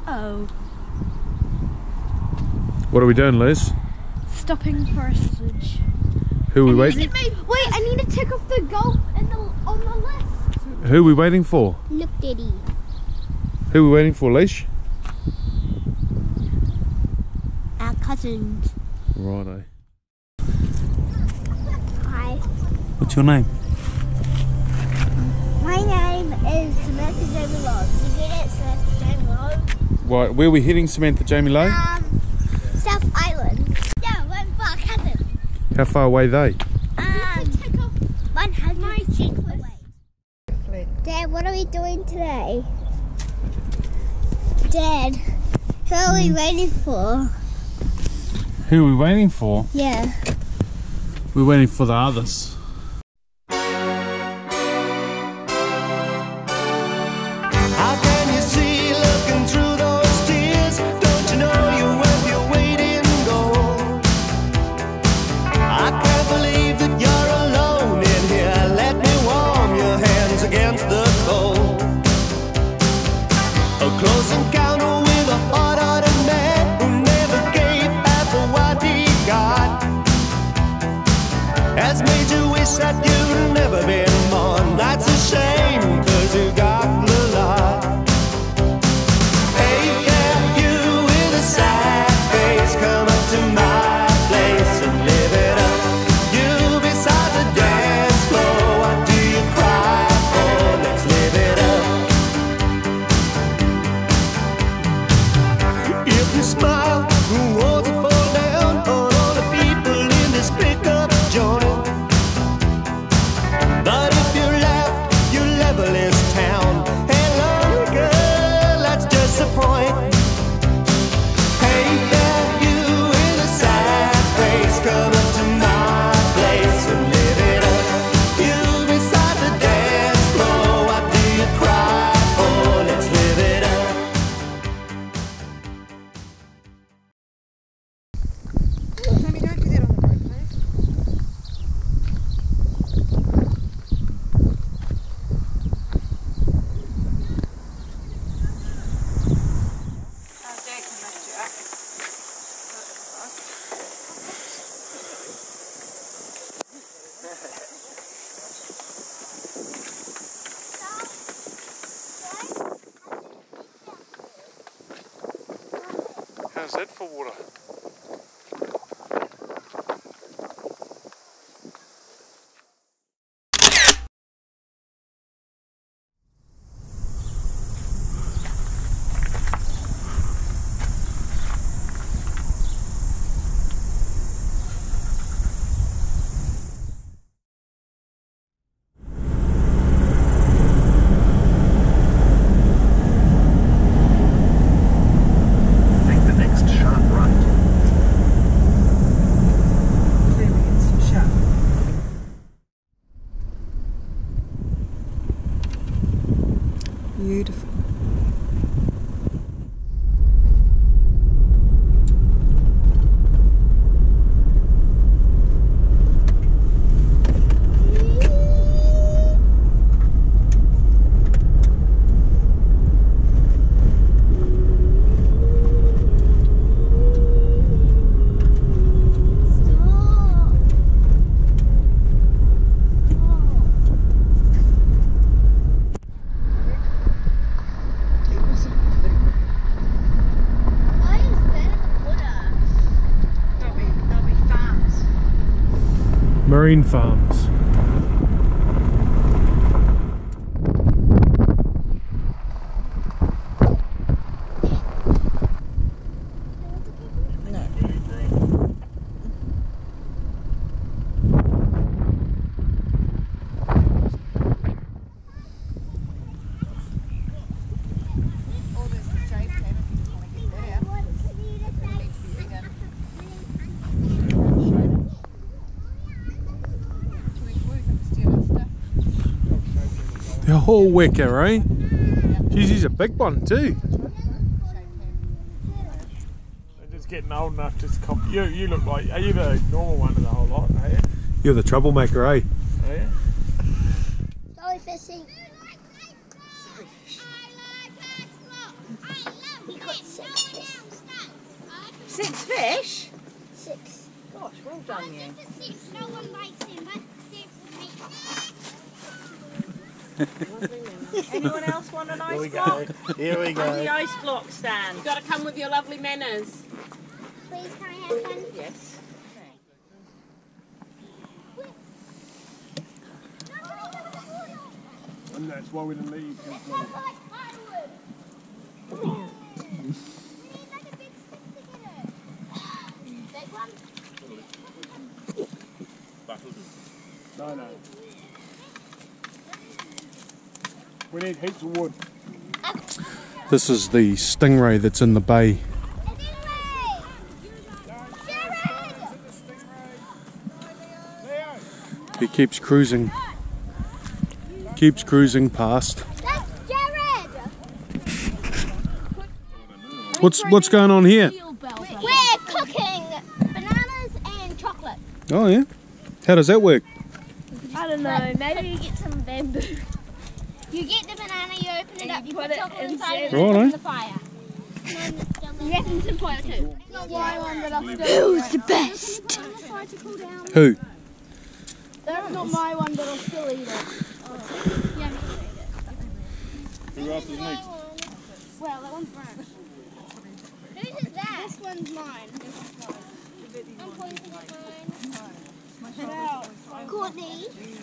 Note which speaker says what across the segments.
Speaker 1: Oh.
Speaker 2: What are we doing, Liz?
Speaker 1: Stopping for a sausage.
Speaker 2: Who are we waiting?
Speaker 1: Wait, I need to tick off the golf on the list.
Speaker 2: Who are we waiting for?
Speaker 1: Look, Daddy.
Speaker 2: Who are we waiting for, Leash?
Speaker 1: Our cousins.
Speaker 2: Righto.
Speaker 1: Hi.
Speaker 2: What's your name?
Speaker 1: My name is Samantha Jamie Lowe. You get it, Samantha Jamie Lowe?
Speaker 2: Right, where are we heading, Samantha Jamie Lowe?
Speaker 1: South Island. Yeah, one for our cousins.
Speaker 2: How far away are they?
Speaker 1: 100 away. Dad, what are we doing today? Dad, who are we waiting for?
Speaker 2: Who are we waiting for?
Speaker 1: Yeah.
Speaker 2: We're waiting for the others.
Speaker 3: How can you see looking through those tears? Don't you know you're worth your weight in gold? I can't believe that you're alone in here. Let me warm your hands against the cold. A close encounter with a hard-hearted man who never gave half of what he got has made you wish that you'd never been born. That's a shame, 'cause you got the lot. Hey there, you with a sad face, come up to my place and live it up. You beside the dance floor, what do you cry for? Let's live it up. If you smile, who wants to fall down on all the people in this pickup joint? But if you laugh, you level this town. Hey, lonely girl, that's just the point. Hey there, you with a sad face, come up to my place and live it up. You beside the dance floor, what do you cry for? Let's live it up.
Speaker 4: Sammy, don't do that on the road, please. Dad can lift you up.
Speaker 2: How's that for water?
Speaker 5: Take the next sharp right.
Speaker 4: It's sharp. Beautiful.
Speaker 1: Why is that in the water?
Speaker 4: There'll be farms.
Speaker 2: Marine farms.
Speaker 4: Or there's the Jade Pen if you want to get that out. It'll need to be redone.
Speaker 2: The whole wicker, eh? Jeez, he's a big one too.
Speaker 6: They're just getting old enough to cop. You look like, are you the normal one of the whole lot, are you?
Speaker 2: You're the troublemaker, eh?
Speaker 6: Are you?
Speaker 1: Sorry, fishing.
Speaker 4: Sorry, fish.
Speaker 1: He got
Speaker 4: 6 fish?
Speaker 1: 6.
Speaker 4: Gosh, well done you.
Speaker 1: No one likes him, but
Speaker 4: Anyone else want an
Speaker 6: Here we
Speaker 4: ice
Speaker 6: go.
Speaker 4: block?
Speaker 6: Here we
Speaker 4: On
Speaker 6: go.
Speaker 4: the ice block stand. You've got to come with your lovely manners.
Speaker 1: please can I have fun?
Speaker 4: Yes.
Speaker 6: And that's why we didn't leave. No. We need heaps of wood.
Speaker 2: This is the stingray that's in the bay. He keeps cruising past.
Speaker 1: That's Jared!
Speaker 2: What's going on here?
Speaker 1: We're cooking bananas and chocolate.
Speaker 2: Oh yeah. How does that work?
Speaker 1: I don't know, maybe you get some bamboo. You get the banana, you open it up, you put chocolate inside it, and
Speaker 2: Righto.
Speaker 1: in the fire. You reckon some fire too? Who's the best?
Speaker 2: Who?
Speaker 1: That's not my one, but I'll still eat it. Yeah,
Speaker 6: Who else is next?
Speaker 1: well, that one's brown. Whose is that? This one's mine. I'm pointing at mine. Courtney.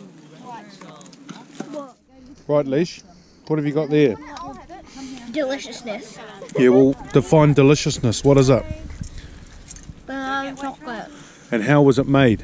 Speaker 1: What?
Speaker 2: Right, Leash. What have you got there?
Speaker 1: Deliciousness.
Speaker 2: Yeah, well, define deliciousness. What is it?
Speaker 1: Chocolate.
Speaker 2: And how was it made?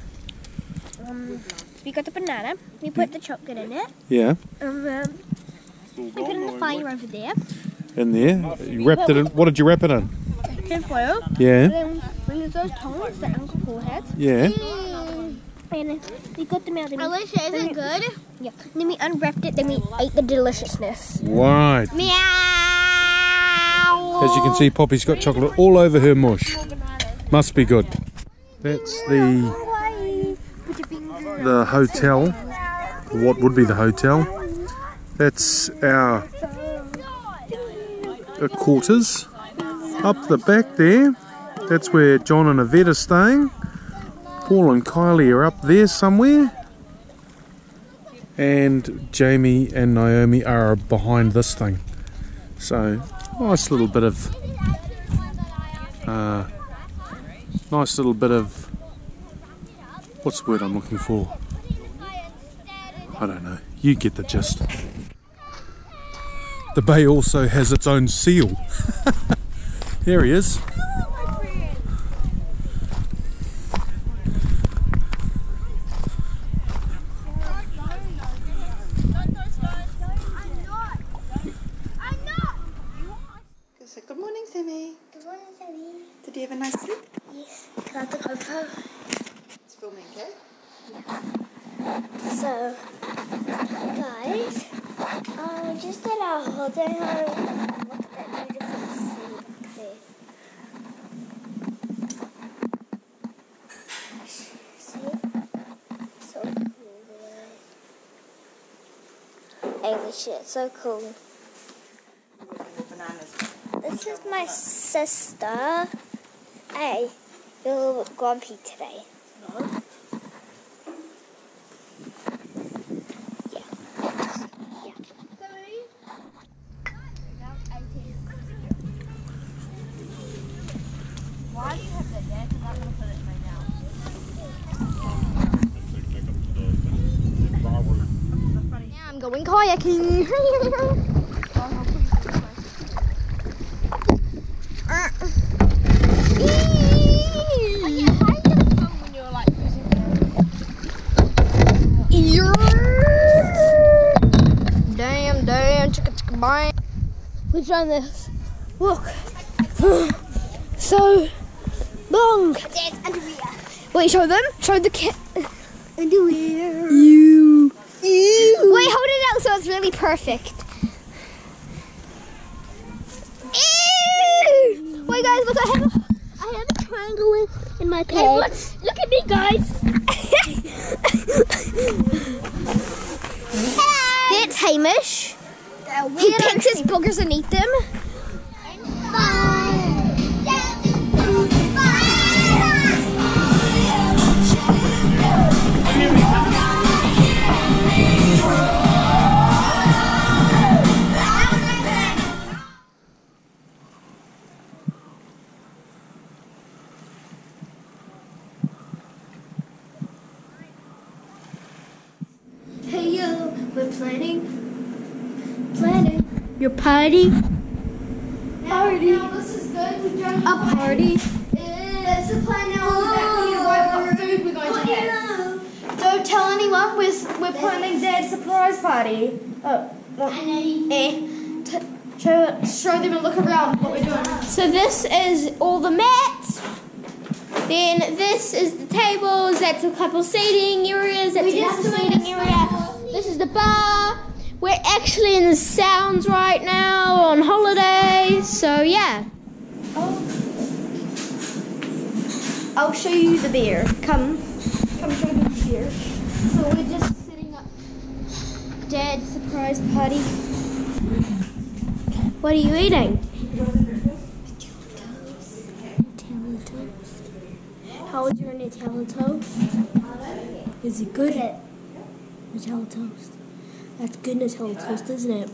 Speaker 1: We got the banana, we put the chocolate in it,
Speaker 2: Yeah,
Speaker 1: we put it in the fire over there,
Speaker 2: in there. You wrapped it in. What did you wrap it in?
Speaker 1: tin foil,
Speaker 2: Yeah,
Speaker 1: then we use those tongs that Uncle Paul had,
Speaker 2: yeah.
Speaker 1: and we got them out. Alicia, is it good? Yeah. And then we unwrapped it, then we ate the deliciousness.
Speaker 2: Right.
Speaker 1: Meow!
Speaker 2: As you can see, Poppy's got chocolate all over her mush. Must be good. That's the hotel. What would be the hotel? That's our quarters. Up the back there, that's where John and Yvette are staying. Paul and Kylie are up there somewhere. And Jamie and Naomi are behind this thing. So, nice little bit of what's the word I'm looking for? I don't know. You get the gist. The bay also has its own seal. There he is.
Speaker 7: So, good morning, Sammy.
Speaker 1: Good morning, Sammy.
Speaker 7: Did you have a nice sleep?
Speaker 1: Yes, got the GoPro.
Speaker 7: It's filming, okay?
Speaker 1: So, guys, just at our holiday home, look at that beautiful sea back there. See? So cool there. Hey, this shit, so cool.
Speaker 7: Bananas.
Speaker 1: This is my sister. Hey, you're a little bit grumpy today. No.
Speaker 4: Why do you have that there? Because I'm going to put it right now.
Speaker 1: Now I'm going kayaking. Damn, chicka bang. We've done this. Look. So long. Wait, show them. Show the kit. Underwear. You. Wait, hold it out so it's really perfect. Ew. Wait, guys, look, I have a triangle in my pants. Hey, look at me, guys. That's Hamish. He picks his boogers and eats them. Your party?
Speaker 8: Party. Now this is good. We've done
Speaker 1: A party?
Speaker 8: That's the plan now. We need to write what food we're going to have. Don't tell anyone. We're planning Dad's surprise party. Show them and look around what we're doing.
Speaker 1: So this is all the mats. Then this is the tables. That's a couple seating areas. That's another seating area. This is the bar. We're actually in the Sounds right now on holiday. So yeah. I'll show you the beer. Come show me the beer. So we're just setting up Dad's surprise party. What are you eating? Nutella toast. How is your Nutella toast? Is it good? Nutella toast. That's good Nutella toast, isn't it?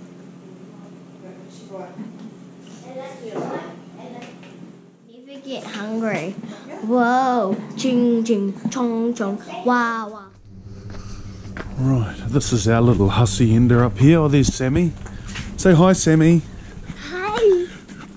Speaker 1: Never get hungry. Whoa. Ching ching chong chong. Wow wow.
Speaker 2: Right, this is our little hussy ender up here. Oh, there's Sammy. Say hi, Sammy.
Speaker 1: Hi.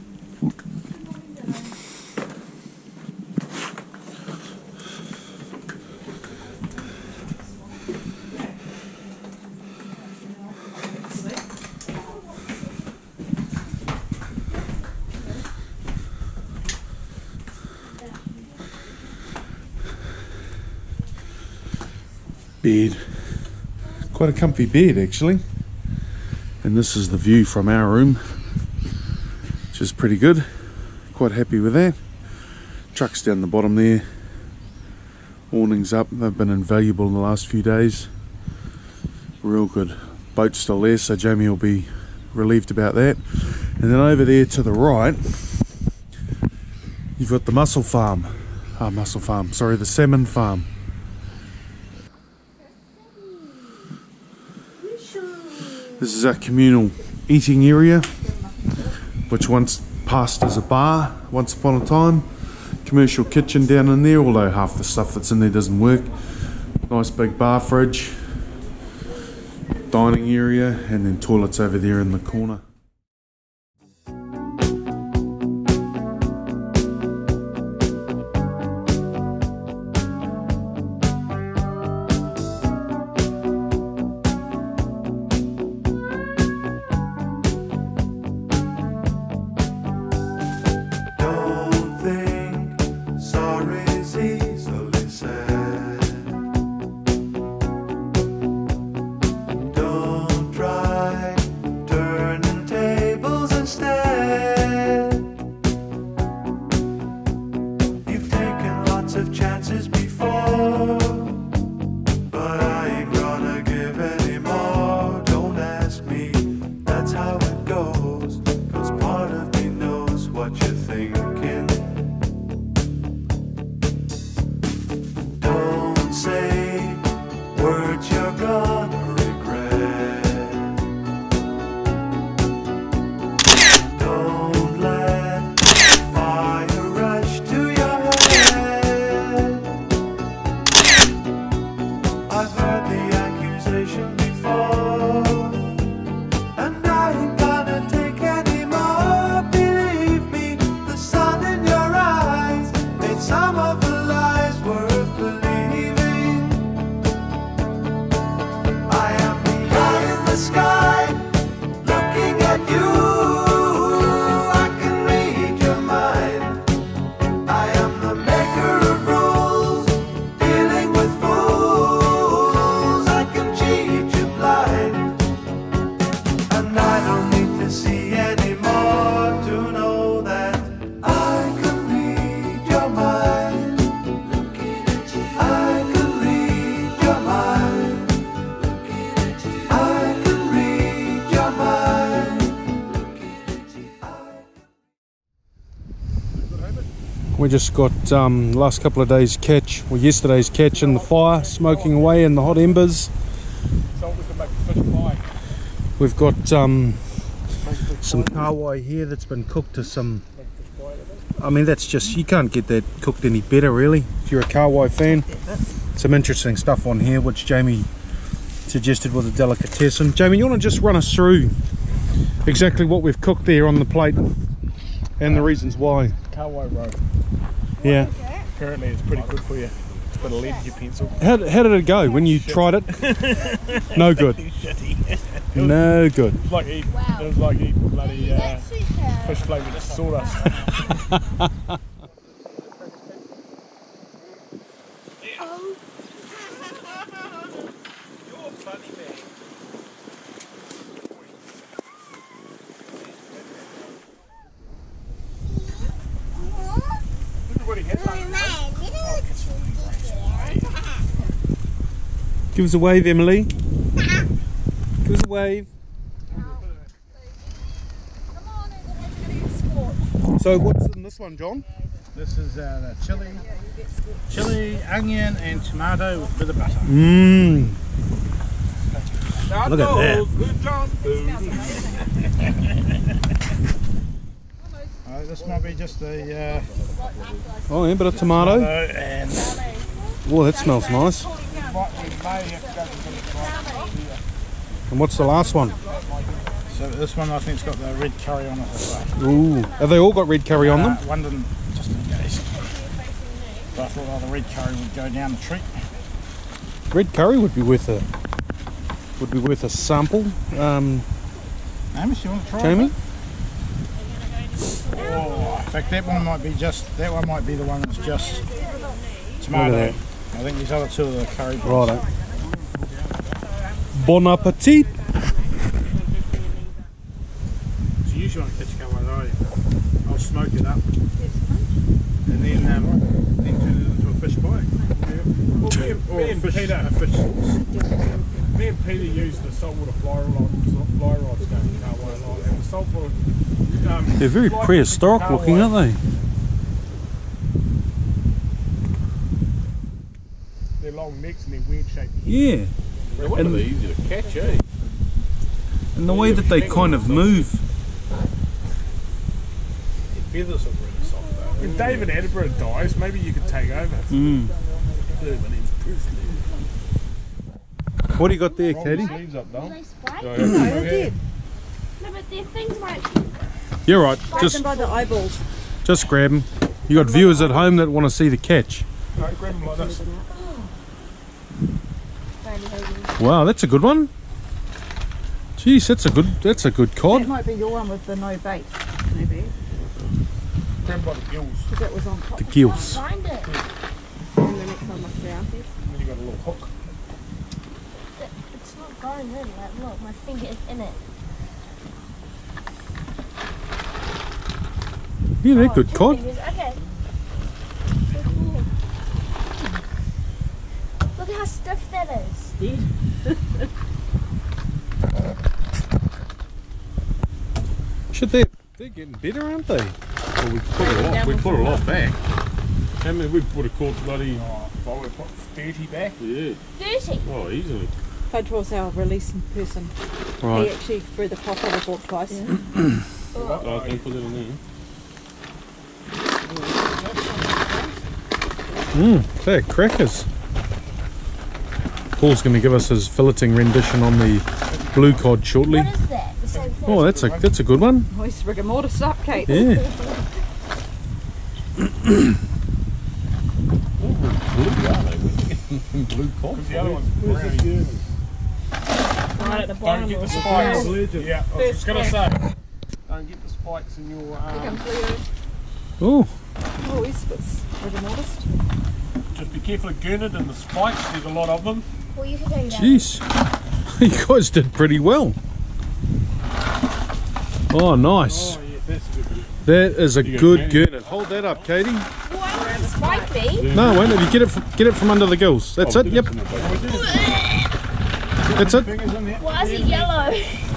Speaker 2: Bed. Quite a comfy bed actually. And this is the view from our room, which is pretty good. Quite happy with that. Truck's down the bottom there. Awnings up. They've been invaluable in the last few days. Real good. Boat's still there, so Jamie will be relieved about that. And then over there to the right, you've got the mussel farm. The salmon farm. This is our communal eating area, which once passed as a bar once upon a time. Commercial kitchen down in there, although half the stuff that's in there doesn't work. Nice big bar fridge, dining area, and then toilets over there in the corner. We just got last couple of days catch, or yesterday's catch in the fire, smoking away in the hot embers.
Speaker 6: So we can make a fish pie.
Speaker 2: We've got some kawai here that's been cooked to some, I mean that's just, you can't get that cooked any better really, if you're a kawai fan. Some interesting stuff on here which Jamie suggested was a delicatessen. Jamie, you want to just run us through exactly what we've cooked there on the plate and the reasons why.
Speaker 6: Carway roe.
Speaker 2: Yeah.
Speaker 6: Apparently it's pretty good for you. It's got a lead in your pencil.
Speaker 2: How did it go when you tried it? No good. No good.
Speaker 6: It was like eating bloody fish flavoured sawdust.
Speaker 2: Give us a wave, Emily. Give us a wave. So what's in this one, John?
Speaker 9: This is the chili, onion and tomato with a bit of butter.
Speaker 2: Mmm. Look at that.
Speaker 9: This might be just a
Speaker 2: Oh yeah, bit of tomato.
Speaker 9: and
Speaker 2: Oh, that smells nice. And what's the last one?
Speaker 9: so this one I think's got the red curry on it as well.
Speaker 2: Ooh, have they all got red curry on them?
Speaker 9: One didn't, just in case. But I thought the red curry would go down the treat.
Speaker 2: Red curry would be worth a sample.
Speaker 9: Amos, you want to try
Speaker 2: Jamie?
Speaker 9: it? Oh, in fact, that one might be the one that's just tomato.
Speaker 2: Look at
Speaker 9: I think these other two are the curry.
Speaker 2: Righto. Bon appetit.
Speaker 9: So usually on a kitchen cover, I'll smoke it up and then turn it into a fish pie. Or a fish sauce.
Speaker 6: Me and Peter used the saltwater fly rods going Carway line, and the saltwater.
Speaker 2: They're very prehistoric looking, aren't they?
Speaker 6: They're long necks and they're weird shaped.
Speaker 2: Yeah.
Speaker 10: They're one of the easier to catch, eh?
Speaker 2: And the way that they kind of move.
Speaker 10: The feathers are really soft though.
Speaker 6: When David Attenborough dies, maybe you could take over.
Speaker 2: Mm. What do you got there, Katie?
Speaker 6: Sleeves up, Dom.
Speaker 7: No, they did.
Speaker 1: No, but their things might.
Speaker 2: You're right.
Speaker 7: Bite them by the eyeballs.
Speaker 2: Just grab them. You got viewers at home that want to see the catch.
Speaker 6: No, grab them like this.
Speaker 2: Wow, that's a good one. Jeez, that's a good
Speaker 7: That
Speaker 2: cod.
Speaker 7: might be your one with the no bait, maybe.
Speaker 6: Grab them by the gills.
Speaker 7: Because that was on top.
Speaker 2: The gills.
Speaker 1: Find it.
Speaker 7: And the next one must be around here.
Speaker 6: And then you got a little hook.
Speaker 1: It's not going in. Like, look, my finger is in it.
Speaker 2: Yeah, they're good cod.
Speaker 1: Okay. Look how stiff that is.
Speaker 2: Shit, they're getting better, aren't they?
Speaker 10: Well, we put a lot back. How many we would have caught bloody?
Speaker 6: Oh, we put 30 back.
Speaker 10: Yeah.
Speaker 1: 30.
Speaker 10: Oh, easily.
Speaker 7: Fudge was our releasing person. He
Speaker 2: Right.
Speaker 7: actually threw the pot overboard twice.
Speaker 10: Oh, I can put it in there.
Speaker 2: They're crackers. Paul's going to give us his filleting rendition on the blue cod shortly.
Speaker 1: What is that? The same thing.
Speaker 2: Oh, that's a good one.
Speaker 7: Nice rigor mortar stuff, Kate.
Speaker 2: Yeah.
Speaker 10: Blue cod.
Speaker 6: The other one's brownie.
Speaker 7: Right at the
Speaker 6: Don't
Speaker 7: bottom
Speaker 6: get
Speaker 7: of
Speaker 6: the
Speaker 7: the
Speaker 6: spikes.
Speaker 7: scale.
Speaker 6: Yeah, I was just going to say. Don't get the spikes in your
Speaker 2: Oh,
Speaker 7: Oh, he's a bit rigor mortis.
Speaker 6: Just be careful of gurnard and the spikes. There's a lot of them.
Speaker 1: Well, you can do that.
Speaker 2: jeez. You guys did pretty well. Oh, nice.
Speaker 6: Oh, yeah, that's good.
Speaker 2: That is a good gurnard. Hold that up, Katie.
Speaker 1: Why would spike me?
Speaker 2: No, wait, if you get it from under the gills. That's it. Yep. That's it.
Speaker 9: Fingers in there.
Speaker 1: Why is it yellow?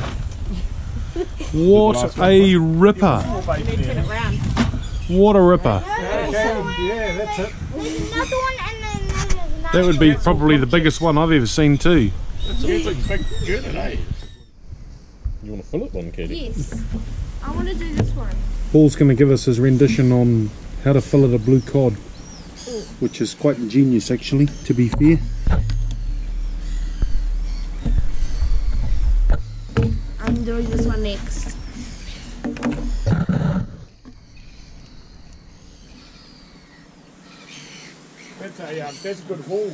Speaker 2: What a ripper.
Speaker 7: Turn it round.
Speaker 2: What a ripper.
Speaker 9: Yeah, that's it.
Speaker 1: There's another one and then there's another.
Speaker 2: That would be probably the biggest one I've ever seen too.
Speaker 6: It's a big gurnard, eh?
Speaker 10: You want to fill it one, Katie?
Speaker 1: Yes. I want to do this one.
Speaker 2: Paul's going to give us his rendition on how to fillet a blue cod, which is quite ingenious actually, to be fair.
Speaker 1: I'm doing this one next.
Speaker 6: That's a good haul.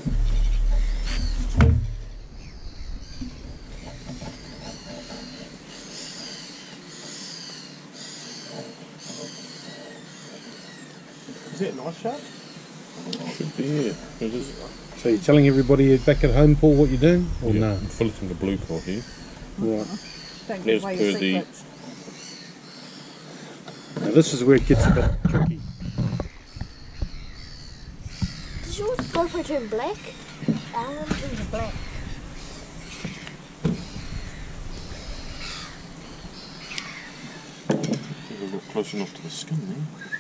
Speaker 6: Is that a nice shark?
Speaker 10: Should be, yeah. It is.
Speaker 2: So you're telling everybody back at home, Paul, what you're doing? Or
Speaker 10: Yeah,
Speaker 2: no?
Speaker 10: I'm filleting the blue pot here.
Speaker 2: Right.
Speaker 7: Don't
Speaker 10: As
Speaker 7: give away your
Speaker 10: per the-
Speaker 7: secrets.
Speaker 2: Now this is where it gets a bit tricky.
Speaker 1: Does yours go for turn black? Ours is black.
Speaker 10: I think we've got close enough to the skin there.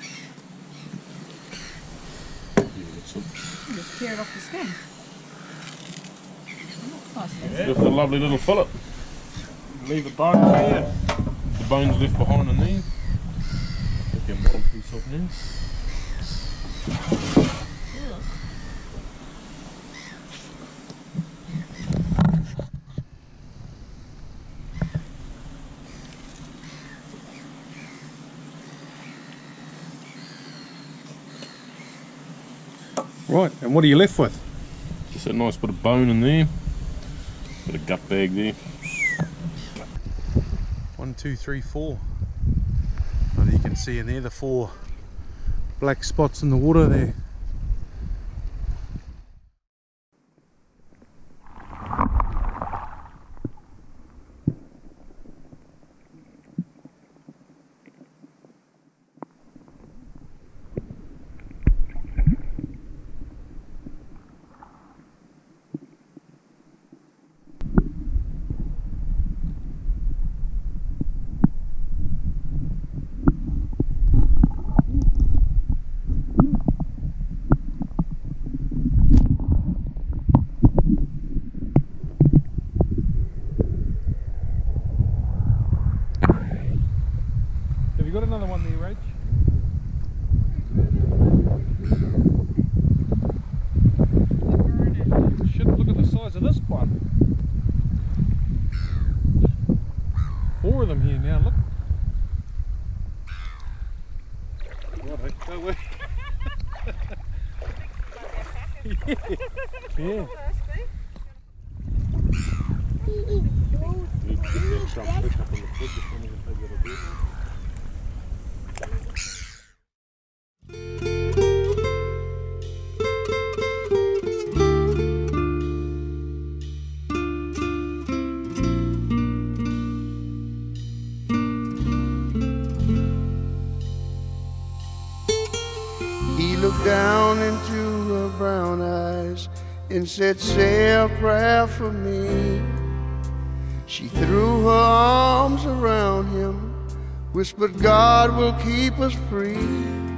Speaker 10: Yeah, that's it.
Speaker 7: Just tear it off the skin. That's nice.
Speaker 10: Just a lovely little fillet.
Speaker 6: Leave the bones there.
Speaker 10: The bones left behind in there. Take your bottom piece off now.
Speaker 2: Right, and what are you left with?
Speaker 10: Just a nice bit of bone in there. Bit of gut bag there.
Speaker 2: 1, 2, 3, 4. Well, you can see in there the 4 black spots in the water there. Have you got another one there, Rach? Shit, look at the size of this one. 4 of them here now, look. Right, go away. Yeah.
Speaker 3: He looked down into her brown eyes and said, say a prayer for me. She threw her arms around him, whispered, God will keep us free.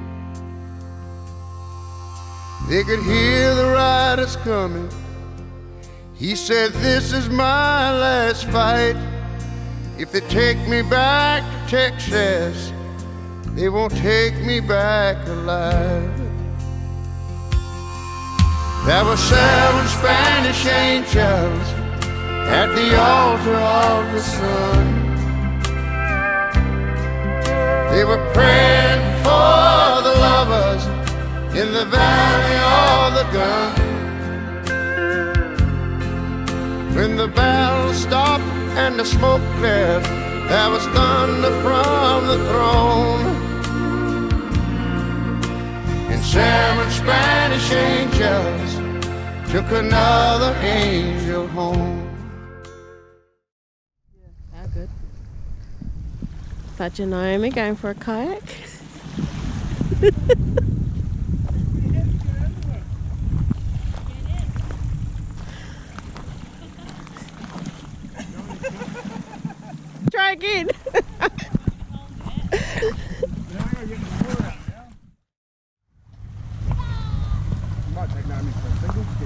Speaker 3: They could hear the riders coming. He said, this is my last fight. If they take me back to Texas, they won't take me back alive. There were 7 Spanish angels at the altar of the sun. They were praying for the lovers in the valley of the gun. When the battle stopped and the smoke cleared, there was thunder from the throne. And 7 Spanish angels took another angel home.
Speaker 11: How good. But Naomi going for a kayak. Try again.
Speaker 9: Might take Naomi for a single ski.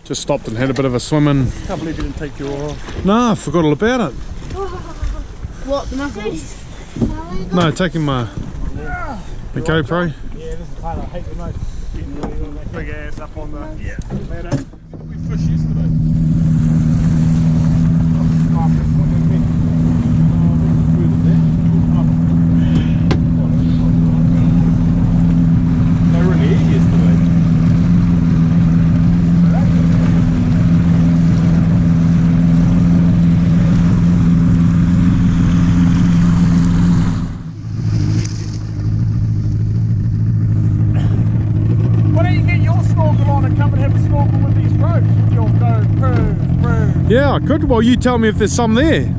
Speaker 2: Just stopped and had a bit of a swim in.
Speaker 9: Can't believe you didn't take your oar off.
Speaker 2: No, I forgot all about it.
Speaker 8: What, the muffins?
Speaker 2: No, taking my the GoPro.
Speaker 9: Yeah, this is the part I hate the most. Big ass up on the ladder. We fished yesterday.
Speaker 10: They were in the air yesterday.
Speaker 9: Why don't you get your snorkel on and come and have a snorkel with these ropes? You'll go boom.
Speaker 2: Yeah, I could. Well, you tell me if there's some there.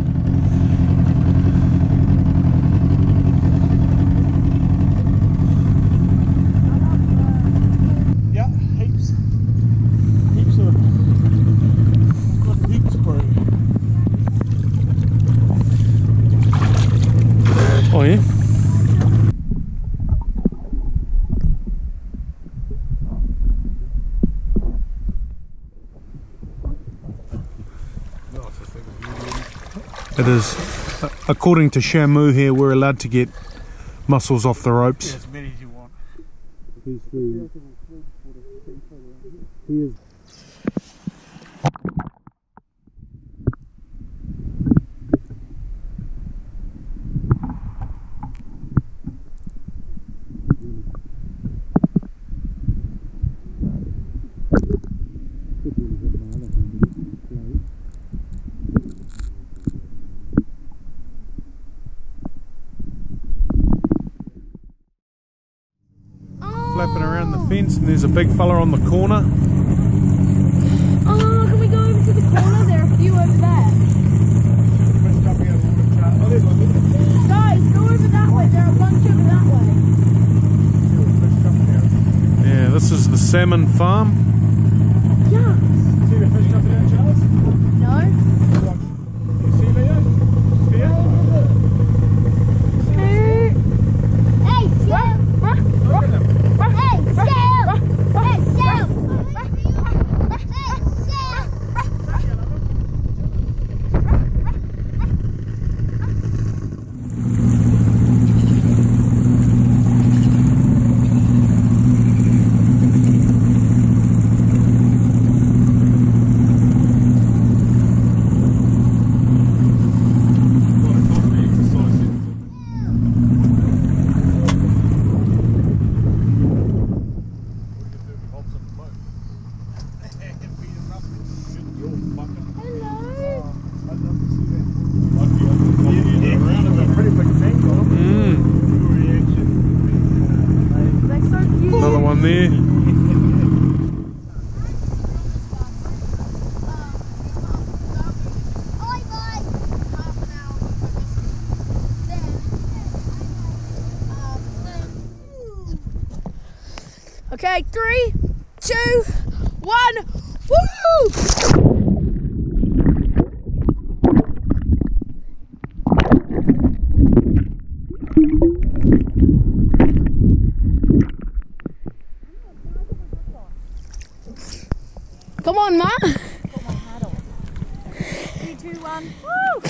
Speaker 9: Yeah, heaps. Heaps of got heaps, bro.
Speaker 2: Oh yeah. It is, according to Shamu here, we're allowed to get mussels off the ropes.
Speaker 9: As many as you want.
Speaker 2: He is. Flapping around the fence, and there's a big fella on the corner.
Speaker 8: Oh, can we go over to the corner? There are a few over there. Guys, go over that way. There are a bunch over that way.
Speaker 2: Yeah, this is the salmon farm.
Speaker 8: Yeah.
Speaker 9: See the fish jumping out, Charles?
Speaker 8: No.
Speaker 9: You see Leo? Here?
Speaker 8: Hey, Sam! Hey, Sam! Hey, Sam!
Speaker 2: Another one there.
Speaker 8: Okay, 3, 2, 1. Woo! Come on, Ma.
Speaker 4: Put my hat on. 3, 2, 1. Woo!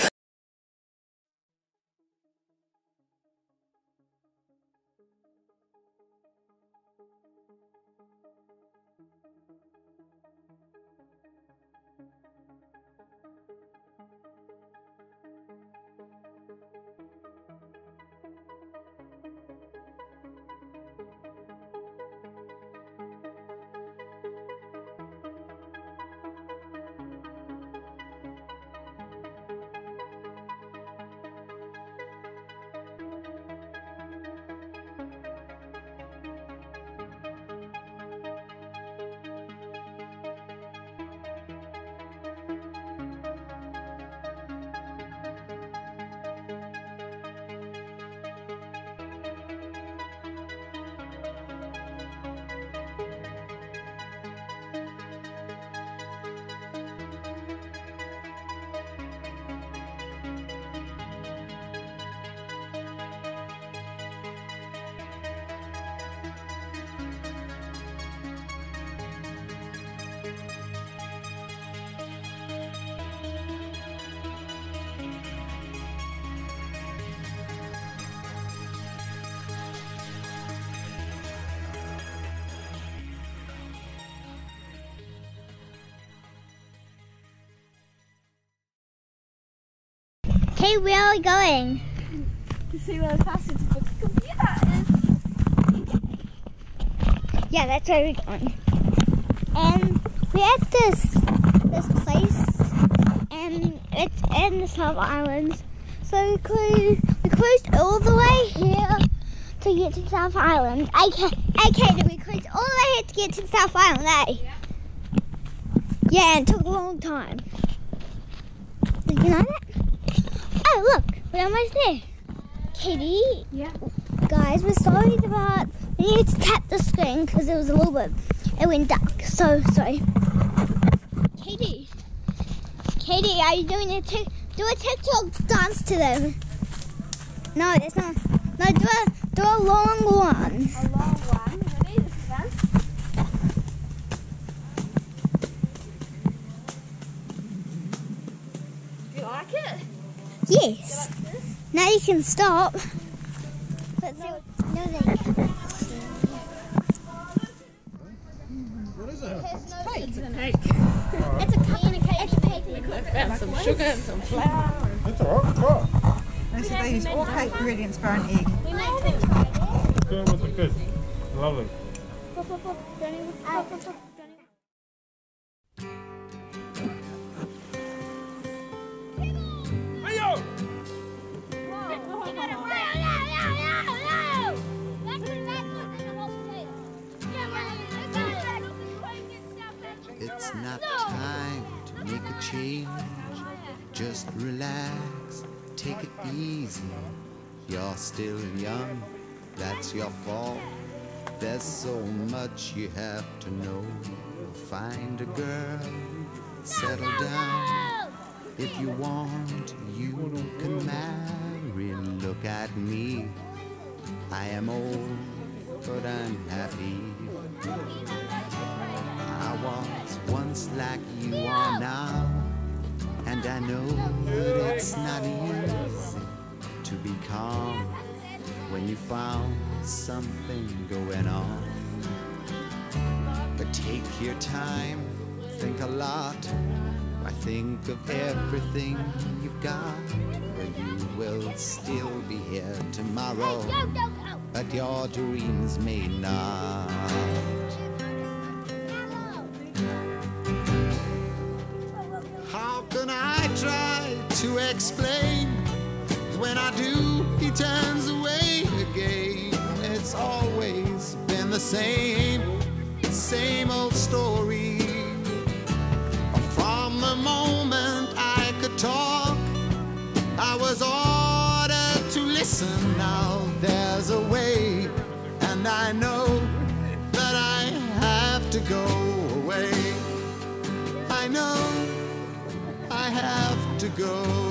Speaker 1: Okay, where are we going?
Speaker 8: To see where the passage for the computer is.
Speaker 1: Yeah, that's where we're going. And we're at this place, and it's in the South Island. So we cruised all the way here to get to South Island. Okay, we cruised all the way here to get to South Island, eh? Yeah, and it took a long time. Did you know that? Oh, look, we're almost there. Katie,
Speaker 8: Yeah.
Speaker 1: guys, we're sorry about, we needed to tap the screen because it was a little bit, it went dark, so sorry. Katie, are you doing a TikTok dance to them? No, that's not, no, do a long one.
Speaker 8: A long one. Ready? This is fun. Do you like it?
Speaker 1: Yes. Now you can stop. But no, they can't.
Speaker 9: What is it?
Speaker 11: It's a cake.
Speaker 1: It's a cake and a cake. It's a cake and a
Speaker 11: I
Speaker 1: cake.
Speaker 11: found some sugar and some flour.
Speaker 9: That's alright, try it.
Speaker 7: They said they use all cake ingredients bar an egg.
Speaker 1: We made it. Try it.
Speaker 9: Do it with the kids. Lovely.
Speaker 3: It's not time to make a change. Just relax, take it easy. You're still young, that's your fault. There's so much you have to know. Find a girl, settle down. If you want, you can marry. Look at me, I am old, but I'm happy. I was once like you are now, and I know that it's not easy to be calm when you found something going on. But take your time, think a lot. I think of everything you've got, for you will still be here tomorrow, but your dreams may not. How can I try to explain? When I do, he turns away again. It's always been the same old story. From the moment I could talk, I was ordered to listen. Now there's a way, and I know that I have to go away. I know I have to go.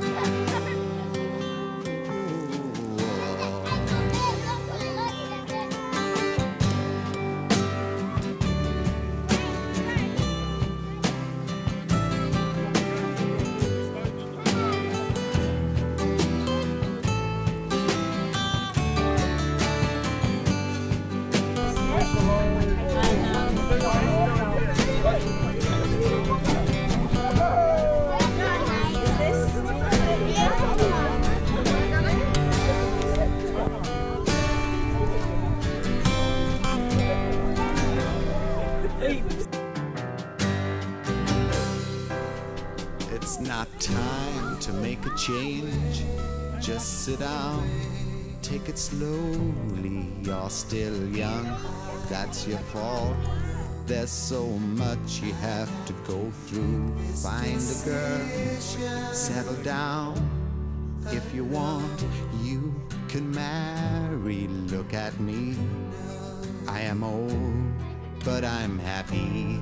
Speaker 3: It's not time to make a change. Just sit down, take it slowly. You're still young, that's your fault. There's so much you have to go through. Find a girl, settle down. If you want, you can marry. Look at me, I am old, but I'm happy.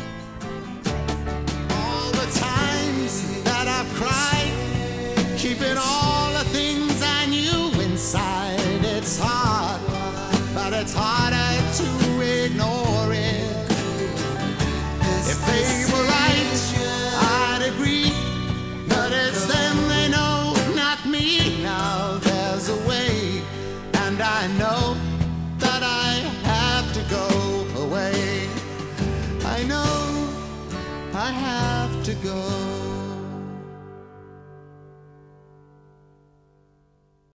Speaker 3: All the times that I've cried, keeping all the things I knew inside. It's hard, but it's harder to ignore it. If they were right, I'd agree, but it's them they know, not me. Now there's a way, and I know that I have to go away. I know I have to go.